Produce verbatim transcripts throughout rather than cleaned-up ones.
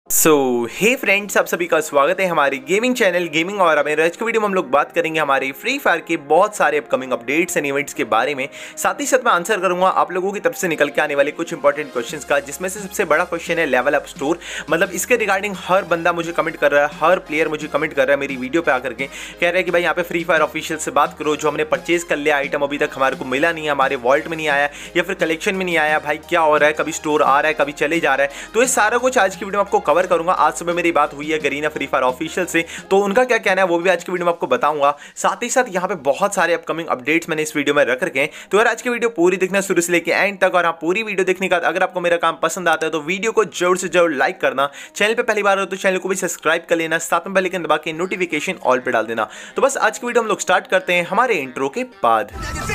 सो हे friends, आप सभी का स्वागत है हमारे गेमिंग चैनल गेमिंग और मेरे आज की वीडियो में हम लोग बात करेंगे हमारे फ्री फायर के बहुत सारे अपकमिंग अपडेट्स एंड इवेंट्स के बारे में। साथ ही साथ मैं आंसर करूंगा आप लोगों की तरफ से निकल के आने वाले कुछ इंपॉर्टेंट क्वेश्चंस का, जिसमें से सबसे बड़ा क्वेश्चन है लेवल अप स्टोर। मतलब इसके रिगार्डिंग हर बंदा मुझे कमेंट कर रहा है, हर प्लेयर मुझे कमेंट कर रहा है मेरी वीडियो पर आकर के, कह रहा है कि भाई यहाँ पे फ्री फायर ऑफिशियल से बात करो, जो हमने परचेज कर लिया आइटम अभी तक हमारे को मिला नहीं है, हमारे वॉल्ट में नहीं आया या फिर कलेक्शन में नहीं आया, भाई क्या हो रहा है, कभी स्टोर आ रहा है कभी चले जा रहा है। तो ये सारा कुछ आज की वीडियो में आपको कवर करूंगा। आज सुबह मेरी बात हुई है गरीना फ्री फायर ऑफिशियल से, तो उनका क्या कहना है वो भी आज की वीडियो में आपको बताऊंगा। साथ ही साथ यहाँ पे बहुत सारे अपकमिंग अपडेट्स मैंने इस वीडियो में रख रखे हैं, तो यार आज की वीडियो पूरी देखना शुरू से लेके एंड तक। और आप पूरी वीडियो देखने के बाद अगर आपको मेरा काम पसंद आता है तो वीडियो को जरूर से जरूर लाइक करना, चैनल पे पहली बार हो तो चैनल को भी सब्सक्राइब कर लेना, साथ में बेल आइकन दबा के नोटिफिकेशन ऑल पे डाल देना। तो बस आज की वीडियो हम लोग स्टार्ट करते हैं हमारे इंट्रो के बाद।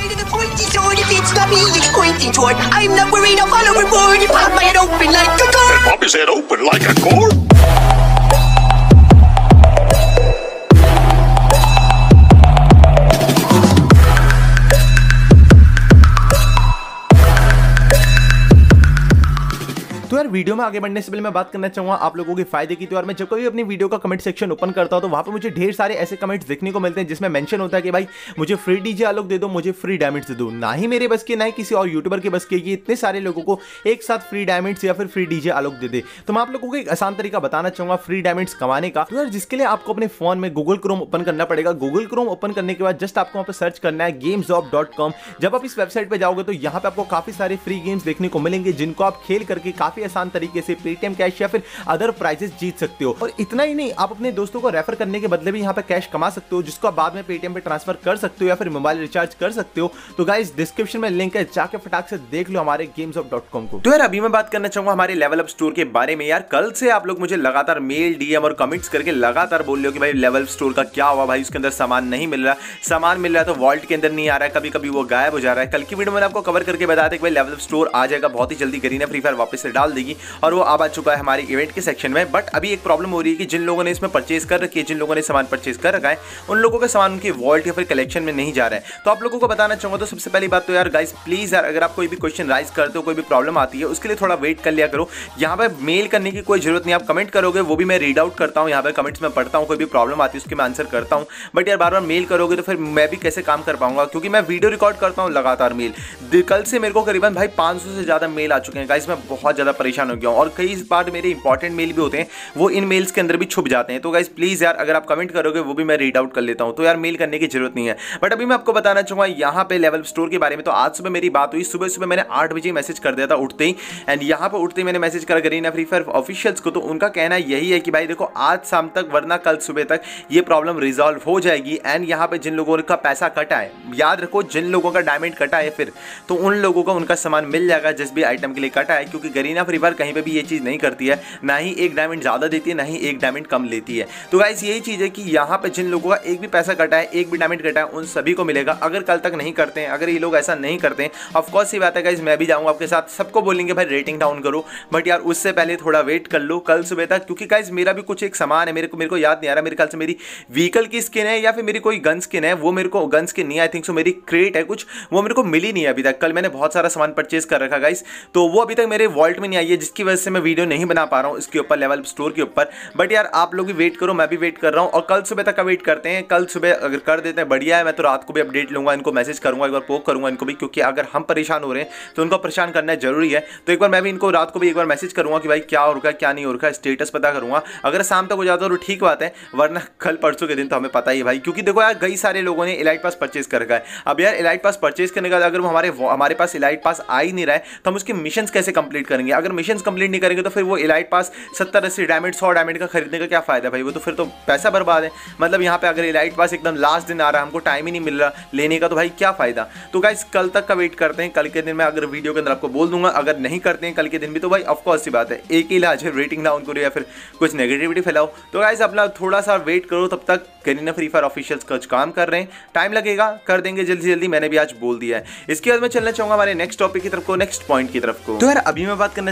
तो यार वीडियो में आगे बढ़ने से पहले मैं बात करना चाहूंगा आप लोगों के फायदे की। तो यार मैं जब कभी अपनी वीडियो का कमेंट सेक्शन ओपन करता हूं तो वहां पे मुझे ढेर सारे ऐसे कमेंट्स देखने को मिलते हैं जिसमें मेंशन होता है कि भाई मुझे फ्री डीजे आलोक दे दो, मुझे फ्री डायमंड्स दे दो। ना ही मेरे बस के ना ही किसी और यूट्यूबर के बस के ये इतने सारे लोगों को एक साथ फ्री डायमंड्स या फिर फ्री डीजे आलोक दे दे। तो मैं आप लोगों को एक आसान तरीका बताना चाहूंगा फ्री डायमंड्स कमाने का। तो यार जिसके लिए आपको अपने फोन में गूगल क्रोम ओपन करना पड़ेगा। गूगल क्रोम ओपन करने के बाद जस्ट आपको वहां पर सर्च करना है गेम्सजॉब डॉट कॉम। जब आप इस वेबसाइट पे जाओगे तो यहाँ पे आपको काफी सारे फ्री गेम्स देखने को मिलेंगे जिनको आप खेल करके काफी आसान तरीके से पेटीएम कैश या फिर अदर प्राइजेस जीत सकते हो। और इतना ही नहीं, आप अपने दोस्तों को रेफर करने के बदले भी यहाँ पे कैश कमा सकते हो, जिसको आप बाद में पेटीएम पे ट्रांसफर कर सकते हो या फिर मोबाइल रिचार्ज कर सकते हो। तो गाइस डिस्क्रिप्शन में लिंक है, जाके फटाक से देख लो हमारे गेम्सजॉब डॉट कॉम को। तो यार अभी मैं बात करना चाहूंगा हमारे लेवल अप स्टोर के बारे में। यार कल से आप लोग मुझे लगातार मेल डीएम और कमेंट्स करके लगातार बोल रहे हो कि भाई लेवल स्टोर का क्या हुआ, भाई उसके अंदर सामान नहीं मिल रहा, सामान मिल रहा है तो वॉल्ट के अंदर नहीं आ रहा है, कभी कभी वो गायब हो जा रहा है। कल की वीडियो में आपको कवर करके बताया था कि भाई लेवल स्टोर आ जाएगा बहुत ही जल्दी, गरीना फ्री फायर वापस से डाल देगी और वो आ चुका है हमारे इवेंट के सेक्शन में। बट अभी एक प्रॉब्लम हो रही है कि जिन लोगों ने इसमें परचेज कर रखी है, जिन लोगों ने सामान परचेज कर रखा है, उन लोगों का सामान उनके वॉल्ट या फिर कलेक्शन में नहीं जा रहा है। तो आप लोगों को बताना चाहूंगा तो सबसे पहली बात तो यार गाइस प्लीज यार अगर आप कोई भी क्वेश्चन राइज करते हो, कोई भी प्रॉब्लम आती है, उसके लिए थोड़ा वेट कर लिया करो। यहाँ पे मेल करने की कोई जरूरत नहीं, आप कमेंट करोगे वो भी मैं रीड आउट करता हूँ, यहाँ पे कमेंट्स में पढ़ता हूँ, कोई भी प्रॉब्लम आती है उसके मैं आंसर करता हूँ। बट यार बार बार मेल करोगे तो फिर मैं भी कैसे काम कर पाऊंगा, क्योंकि मैं वीडियो रिकॉर्ड करता हूँ लगातार मेल। कल से मेरे को करीबन भाई पाँच सौ से ज्यादा मेल आ चुके हैं गाइस, मैं बहुत ज्यादा परेशान हो गया हूँ और कई बार मेरे इंपॉर्टेंट मेल भी होते हैं वो इन मेल्स के अंदर भी छुप जाते हैं। तो गाइस प्लीज यार अगर आप कमेंट करोगे वो भी मैं रीड आउट कर लेता हूं, तो यार मेल करने की जरूरत नहीं है। बट अभी मैं आपको बताना चाहूंगा यहाँ पे लेवल स्टोर के बारे में। तो आज सुबह मेरी बात हुई, सुबह सुबह मैंने आठ बजे मैसेज कर दिया था उठते ही, एंड यहाँ पे उठते ही मैंने मैसेज करा गरीना फ्री फायर ऑफिशियल्स को। तो उनका कहना यही है कि भाई देखो आज शाम तक वरना कल सुबह तक ये प्रॉब्लम रिजॉल्व हो जाएगी। एंड यहाँ पे जिन लोगों का पैसा कटा है, याद रखो जिन लोगों का डायमंड कटा है फिर तो उन लोगों को उनका सामान मिल जाएगा जिस भी आइटम के लिए कटा है, क्योंकि गरीना फ्री फायर कहीं पर भी ये चीज नहीं करती है, ना ही एक डायमंड ज्यादा देती है ना ही एक डायमंड कम लेती है। तो गाइस यही चीज है कि यहाँ पे जिन लोगों का एक भी पैसा कटा है, एक भी डायमंड कटा है, उन सभी को मिलेगा। अगर कल तक नहीं करते हैं, अगर ये लोग ऐसा नहीं करते हैं, ऑफ कोर्स ये बात है गाइस मैं भी जाऊंगा आपके साथ, सबको बोलेंगे भाई रेटिंग डाउन करो। बट यार उससे पहले थोड़ा वेट कर लो कल सुबह तक, क्योंकि गाइस मेरा भी कुछ एक सामान है, मेरे को मेरे को याद नहीं आ रहा, मेरे ख्याल से मेरी व्हीकल की स्किन है या फिर मेरी कोई गन स्किन है, वो मेरे को गन स्किन नहीं आई थिंक सो, मेरी क्रेट है कुछ, वो मेरे को मिली नहीं है अभी तक। कल मैंने बहुत सारा सामान परचेज कर रखा गाइस, तो वो अभी तक मेरे वॉल्ट में नहीं आई है, जिसकी वजह से मैं वीडियो नहीं बना पा रहा हूँ इसके ऊपर लेवल स्टोर के ऊपर। बट यार आप लोग भी वेट करो, मैं भी वेट कर रहा हूं और कल सुबह तक का वेट करते हैं। कल सुबह अगर कर देते हैं बढ़िया है, मैं तो रात को भी अपडेट लूंगा, इनको मैसेज करूंगा, एक बार पोक करूंगा इनको भी, क्योंकि अगर हम परेशान हो रहे हैं तो उनको परेशान करना जरूरी है। तो एक बार मैं भी इनको रात को भी एक बार मैसेज करूंगा कि भाई क्या हो रखा है क्या नहीं हो रखा है, स्टेटस पता करूंगा। अगर शाम तक हो जाता तो ठीक बात है, वरना कल परसों के दिन तो हमें पता ही है भाई, क्योंकि देखो यार कई सारे लोगों ने इलाइट पास परचेज कर रखा है। अब यार इलाइट पास परचेज करने के बाद अगर वो हमारे हमारे पास इलाइट पास आ ही नहीं रहा है तो हम उसके मिशन कैसे कंप्लीट करेंगे। अगर मिशन कंप्लीट नहीं करेंगे तो फिर वो इलाइट पास सत्तर अस्सी डायमंड सौ डायमंड का खरीदने का क्या फायदा भाई, वो तो फिर तो पैसा बर्बाद है। मतलब यहाँ पे अगर इलाइट पास एकदम लास्ट दिन आ रहा है, हमको टाइम ही नहीं मिल रहा लेने का, तो भाई क्या फायदा। तो गाइस कल तक का वेट करते हैं, कल के दिन मैं अगर वीडियो के अंदर आपको बोल दूंगा, अगर नहीं करते हैं कल के दिन भी तो भाई ऑफकोर्स सी बात है, एक ही इलाज है, रेटिंग डाउन करो या फिर कुछ नेगेटिविटी फैलाओ। तो गाइस अपना थोड़ा सा वेट करो, तब तक गरीना फ्री फायर ऑफिशियल्स कुछ काम कर रहे हैं, टाइम लगेगा, कर देंगे जल्दी जल्दी, मैंने भी आज बोल दिया है। इसके बाद मैं चलना चाहूंगा हमारे नेक्स्ट टॉपिक की तरफ को, नेक्स्ट पॉइंट की तरफ को। तो यार अभी मैं बात करना चाहूंगा हमारे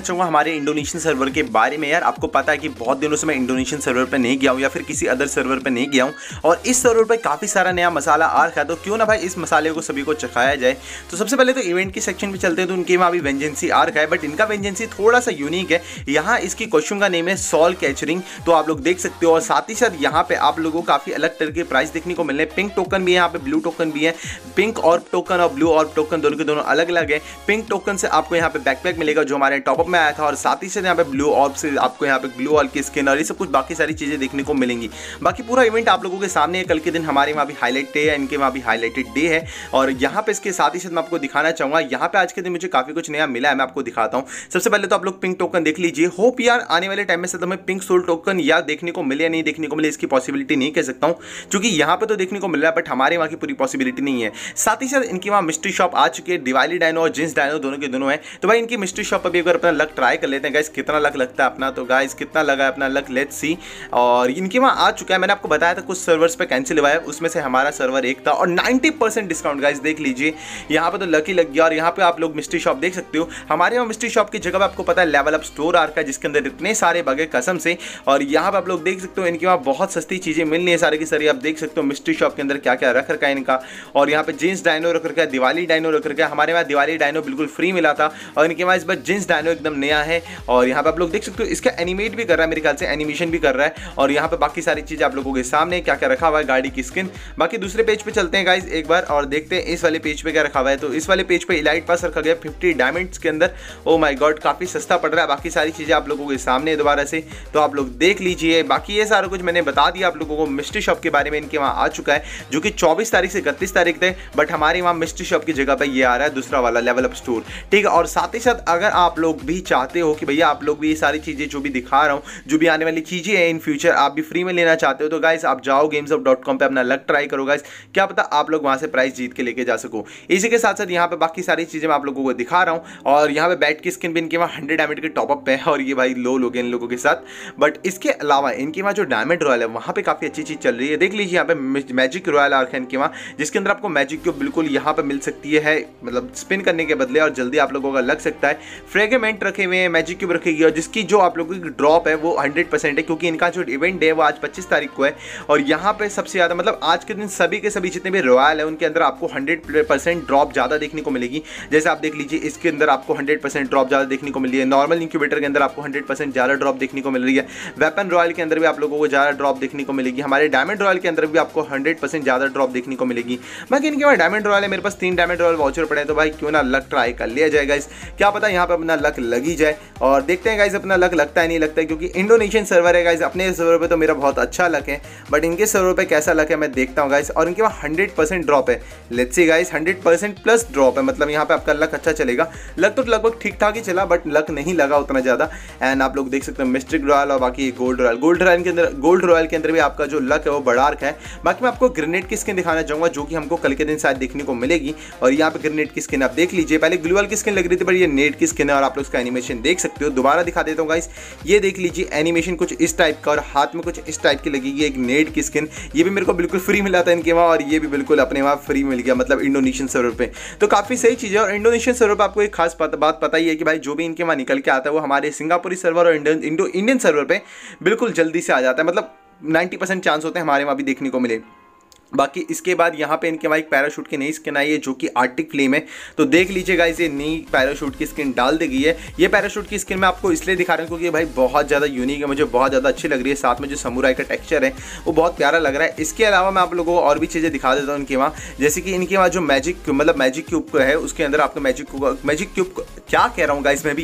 सारे इंडोनेशियन सर्वर के बारे में। यार आपको पता है कि बहुत दिनों से मैं इंडोनेशियन सर्वर पे नहीं गया हूँ या फिर किसी अदर सर्वर पे नहीं गया हूँ, और इस सर्वर पे काफ़ी सारा नया मसाला आ रखा है, तो क्यों ना भाई इस मसाले को सभी को चखाया जाए। तो सबसे पहले तो इवेंट की सेक्शन में चलते हैं, तो उनके वहाँ भी वेंजेंसी आ रखा है, बट इनका वेंजेंसी थोड़ा सा यूनिक है। यहाँ इसकी कॉस्ट्यूम का नेम है सॉल कैचरिंग, तो आप लोग देख सकते हो। और साथ ही साथ यहाँ पे आप लोगों को काफ़ी अलग तरह के प्राइस देखने को मिल रहे हैं। पिंक टोकन भी है, यहाँ पे ब्लू टोकन भी है। पिंक ऑर्ब टोकन और ब्लू ऑर्ब टोकन दोनों के दोनों अलग अलग है। पिंक टोकन से आपको यहाँ पे बैकपैक मिलेगा जो हमारे टॉपअप में आया था, और साथ ही साथ यहाँ पे ब्लू ऑर्ब से आपको यहाँ पे ग्लू ऑल की स्किन और ये सब कुछ बाकी सारी चीजें देखने को मिलेंगी। बाकी पूरा इवेंट आप लोगों के सामने है। कल के दिन हमारे वहाँ भी हाईलाइट डे है, इनके वहाँ भी हाईलाइटेड डे है, और यहाँ पे इसके साथ ही साथ मैं आपको दिखाना चाहूंगा। यहाँ पे आज के दिन मुझे काफी कुछ नया मिला है, मैं आपको दिखाता हूँ। सबसे पहले तो आप लोग पिंक टोकन देख लीजिए। होप यार आने वाले टाइम में से हमें पिंक सोल टोकन या देखने को मिले या नहीं देखने को मिले, इसकी पॉसिबिलिटी नहीं कह सकता हूँ, क्योंकि यहाँ पे तो देखने को मिल रहा है बट हमारे वहाँ की पूरी पॉसिबिलिटी नहीं है। साथ ही साथ इनकी वहाँ मिस्ट्री शॉप आ चुकी है, दिवाली डायनो और जिंस डायनो दोनों के दोनों है। तो भाई इनकी मिस्ट्री शॉप पर भी अगर अपना लक ट्राई कर लेते हैं गाइस, कितना लक लगता है अपना, तो गाइस कितना लगा है अपना लक, लेट्स सी। और इनके वहाँ आ चुका है, मैंने आपको बताया था कुछ सर्वर्स पे कैंसिल हुआ है, उसमें से हमारा सर्वर एक था, और नाइन्टी परसेंट डिस्काउंट गाइस देख लीजिए। यहाँ पे तो लकी लग गया, और यहाँ पे आप लोग मिस्ट्री शॉप देख सकते हो। हमारे यहाँ मिस्ट्री शॉप की जगह पे आपको पता है लेवल अप स्टोर आ रखा है, जिसके अंदर इतने सारे बगे कसम से। और यहाँ पे आप लोग देख सकते हो इनके वहाँ बहुत सस्ती चीजें मिल रही है सारी की सारी। आप देख सकते हो मिस्ट्री शॉप के अंदर क्या क्या रख रखा है इनका। और यहाँ पे जींस डायनो रख रखा है, दिवाली डायनो रख रखा है। हमारे वहाँ दिवाली डायनो बिल्कुल फ्री मिला था, और इनके वहाँ इस बार जींस डायनो एकदम नया है। और यहाँ पे आप लोग देख सकते हो इसका एनिमेट भी कर रहा है, मेरे ख्याल से एनिमेशन भी कर रहा है। और यहाँ पे बाकी सारी चीजें आप लोगों के सामने क्या क्या रखा हुआ है, गाड़ी की स्किन। बाकी दूसरे पेज पे चलते हैं गाइस एक बार और देखते हैं इस वाले पेज पे क्या रखा हुआ है। तो इस वाले पेज पे इलाइट पास रखा गया फिफ्टी डायमंड्स के अंदर। ओ माय गॉड, काफी सस्ता पड़ रहा है। बाकी सारी चीजें आप लोगों के सामने दोबारा से, तो आप लोग देख लीजिए। बाकी ये सारा कुछ मैंने बता दिया आप लोगों को। मिस्ट्री शॉप के बारे में इनके वहाँ आ चुका है, जो कि चौबीस तारीख से इकतीस तारीख थे, बट हमारे वहाँ मिस्ट्री शॉप की जगह पे ये आ रहा है दूसरा वाला लेवल अप स्टोर, ठीक है। और साथ ही साथ अगर आप लोग भी चाहते हो कि भैया आप लोग भी ये सारी चीजें जो भी दिखा रहा हूँ, जो भी आने वाली चीजें हैं इन फ्यूचर आप भी फ्री में लेना चाहते हो, तो गाइस आप जाओ गेम्स ऑफ डॉट कॉम पे अपना लक ट्राई करो गाइस, क्या पता आप लोग वहां से प्राइस जीत के लेके जा सको। इसी के साथ साथ यहाँ पे बाकी सारी चीजें मैं आप लोगों को दिखा रहा हूँ। और यहाँ पे बैट की स्किन भी इनके वहाँ हंड्रेड डायमंड के टॉपअप पे है, और ये भाई लो लोग इन लोगों के साथ। बट इसके अलावा इनके वहाँ जो डायमंड रॉयल है वहाँ पे काफी अच्छी चीज चल रही है। देख लीजिए यहाँ पे मैजिक रॉयल आर्क है इनके वहाँ, जिसके अंदर आपको मैजिक क्यूब बिल्कुल यहाँ पे मिल सकती है, मतलब स्पिन करने के बदले, और जल्दी आप लोगों का लग सकता है। फ्रेगमेंट रखे हुए हैं, मैजिक क्यूब रखेगी, और जिसकी जो आप लोगों की ड्रॉप है वो हंड्रेड परसेंट है, क्योंकि इनका जो इवेंट है वो आज पच्चीस तारीख को है। और यहाँ पे सबसे ज्यादा मतलब आज के दिन सभी के सभी जितने भी रॉयल है उनके अंदर आपको हंड्रेड परसेंट ड्रॉप ज्यादा देखने को मिलेगी। जैसे आप देख लीजिए इसके अंदर आपको हंड्रेड परसेंट ड्रॉप ज्यादा देखने को मिल रही है। नॉर्मल इंक्यूबेटर के अंदर आपको हंड्रेड परसेंट ज्यादा ड्रॉप देखने को मिल रही है। वेपन रॉयल के अंदर भी आप लोगों को ज्यादा ड्रॉप देखने को मिलेगी। हमारे डायमंड रॉयल के अंदर भी आपको हंड्रेड परसेंट ज्यादा ड्रॉप देखने को मिलेगी। बाकी इनके बाद डायमंड रॉयल है, मेरे पास तीन डायमंड रॉयल वाउचर पड़े हैं, तो भाई क्यों ना लक ट्राई कर लिया जाए गाइस, क्या पता यहाँ पे अपना लक लगी जाए। और देखते हैं गाइस अपना लक लगता है नहीं लगता है, क्योंकि इंडोनेशियन सर्वर है गाइस। अपने सर्वर पे तो मेरा बहुत अच्छा लक है, बट इनके सर्वर पे कैसा लक है मैं देखता हूँ गाइस। और इनके पास हंड्रेड परसेंट ड्रॉप है, let's see guys hundred percent plus drop है, मतलब यहाँ पे आपका लक अच्छा चलेगा। लक तो लगभग ठीक ठाक ही चला, बट लक नहीं लगा उतना ज्यादा। एंड आप लोग देख सकते हैं मिस्टिक रॉयल और बाकी गोल्ड रॉयल। गोल्ड रॉयल के अंदर गोल्ड रॉयल के अंदर भी आपका जो लक है वो बढ़ा रखा है। बाकी मैं आपको ग्रेनेड की स्किन दिखाना चाहूंगा, जो कि हमको कल के दिन शायद देखने को मिलेगी। और यहाँ पे ग्रेनेड की स्किन आप देख लीजिए, पहले ग्लूअल की स्किन लग रही थी, पर ये नेट की स्किन है, और आप लोग इसका एनिमेशन देख सकते हो। दोबारा दिखा देता हूँ गाइस, ये देख लीजिए एनिमेशन कुछ इस टाइप का, और हाथ में कुछ इस टाइप की लगेगी एक नेट की स्किन। ये भी मेरे को बिल्कुल फ्री मिला था इनके वहाँ, और ये भी बिल्कुल अपने वहाँ फ्री मिल गया, मतलब इंडोनेशियन सर्वर पे। तो काफी सही चीज है। और इंडोनेशियन सर्वर पे आपको एक खास बात पता ही है कि भाई जो भी इनके वहाँ निकल के आता है वो हमारे सिंगापुरी सर्वर और इंडो इंडियन सर्वर पे बिल्कुल जल्दी से आ जाता है, मतलब नाइन्टी परसेंट चांस होते हैं हमारे वहाँ भी देखने को मिले। बाकी इसके बाद यहाँ पे इनके वहाँ एक पैराशूट की नई स्किन आई है, जो कि आर्टिक फ्लेम है। तो देख लीजिएगा इसे नई पैराशूट की स्किन डाल दी गई है। ये पैराशूट की स्किन मैं आपको इसलिए दिखा रहा हूँ क्योंकि भाई बहुत ज़्यादा यूनिक है, मुझे बहुत ज़्यादा अच्छी लग रही है। साथ में जो समुराई का टेक्सचर है वो बहुत प्यारा लग रहा है। इसके अलावा मैं आप लोगों को और भी चीज़ें दिखा देता हूँ इनके वहाँ, जैसे कि इनके वहाँ जो मैजिक मतलब मैजिक क्यूब है उसके अंदर आपको मैजिक मैजिक क्यूब क्या कह रहा हूँ गाइस मैं भी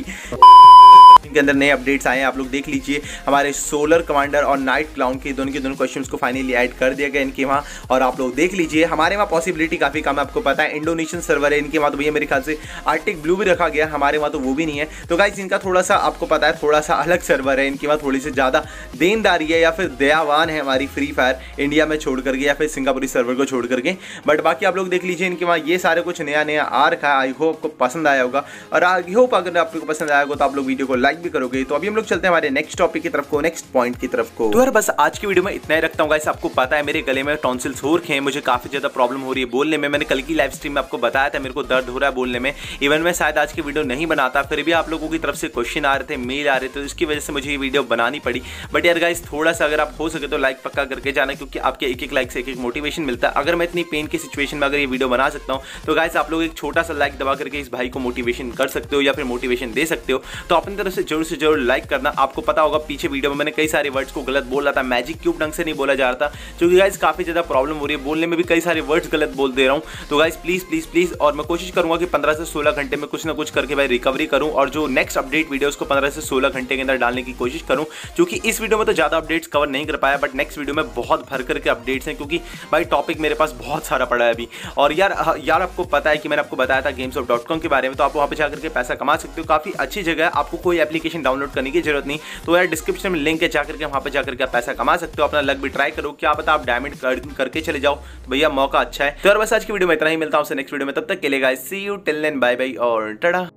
के अंदर नए अपडेट्स आए हैं, आप लोग देख लीजिए। हमारे सोलर कमांडर और नाइट क्लाउन के दोनों के दोनों कॉस्ट्यूम्स को फाइनली ऐड कर दिया गया इनके वहाँ, और आप लोग देख लीजिए। हमारे वहाँ पॉसिबिलिटी काफी कम है, आपको पता है इंडोनेशियन सर्वर है, इनके वहाँ तो भैया मेरे ख्याल से आर्टिक ब्लू भी रखा गया, हमारे वहाँ तो वो भी नहीं है। तो गाइस इनका थोड़ा सा आपको पता है थोड़ा सा अलग सर्वर है, इनके वहाँ थोड़ी सी ज्यादा देनदारी है या फिर दयावान है हमारी फ्री फायर इंडिया में छोड़ करके या फिर सिंगापुरी सर्वर को छोड़ करके। बट बाकी आप लोग देख लीजिए इनके वहाँ ये सारे कुछ नया नया आ रखा है। आई होप आपको पसंद आया होगा, और आई होप अगर आप लोग को पसंद आया होगा तो आप लोग वीडियो को लाइक लाइक भी करोगे। तो अभी हम लोग चलते हैं हमारे नेक्स्ट टॉपिक की तरफ को, नेक्स्ट पॉइंट की तरफ को। तो यार बस आज की वीडियो में इतना ही रखता हूँ गाइस। आपको पता है मेरे गले में टॉन्सिल्स हो रखे हैं, मुझे काफी ज्यादा प्रॉब्लम हो रही है बोलने में। मैंने कल की लाइव स्ट्रीम में आपको बताया था मेरे को दर्द हो रहा है बोलने में। इवन मैं शायद आज की वीडियो नहीं बनाता, फिर भी आप लोगों की तरफ से क्वेश्चन आ रहे थे, मेल आ रहे थे, तो इसकी वजह से मुझे ये वीडियो बनानी पड़ी। बट यार गाइस थोड़ा सा अगर आप हो सके तो लाइक पक्का करके जाना, क्योंकि आपके एक एक लाइक से एक एक मोटिवेशन मिलता है। अगर मैं इतनी पेन की सिचुएशन में अगर ये वीडियो बना सकता हूँ तो गाइस आप लोग एक छोटा सा लाइक दबा करके इस भाई को मोटिवेशन कर सकते हो या फिर मोटिवेशन दे सकते हो। तो अपनी तरफ से जरूर से जरूर लाइक करना। आपको पता होगा पीछे वीडियो में मैंने कई सारे वर्ड्स को गलत बोल रहा था, मैजिक क्यूब ढंग से नहीं बोला जा रहा था, क्योंकि गाइस काफी ज्यादा प्रॉब्लम हो रही है बोलने में भी, कई सारे वर्ड्स गलत बोल दे रहा हूँ। तो गाइस प्लीज प्लीज प्लीज, और मैं कोशिश करूंगा कि पंद्रह से सोलह घंटे में कुछ ना कुछ करके भाई रिकवरी करूं, और जो नेक्स्ट अपडेट वीडियोस को पंद्रह से सोलह घंटे के अंदर डालने की कोशिश करूं। क्योंकि इस वीडियो में तो ज्यादा अपडेट्स कवर नहीं कर पाया, बट नेक्स्ट वीडियो में बहुत भर करके अपडेट्स हैं, क्योंकि भाई टॉपिक मेरे पास बहुत सारा पड़ा है अभी। और यार यार आपको पता है कि मैंने आपको बताया था गेम्स ऑफ डॉट कॉम के बारे में, तो आप वहाँ पे जाकर के पैसा कमा सकते हो। काफी अच्छी जगह है, आपको कोई एप्लीकेशन डाउनलोड करने की जरूरत नहीं। तो यार डिस्क्रिप्शन में लिंक है, जाकर के वहाँ पे जाकर के आप पैसा कमा सकते हो। अपना लक भी ट्राई करो, क्या पता आप डायमंड करके चले जाओ, तो भैया मौका अच्छा है। तो यार बस आज की वीडियो में इतना ही, मिलता हूँ नेक्स्ट वीडियो में, तब तक के लिए guys see you till then, bye bye और टाटा।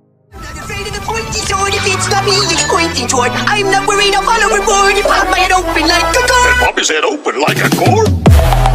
It's not me he's pointing toward. I'm not worried, I'll follow reward. You pop my head open like a car. Pop his head open like a core.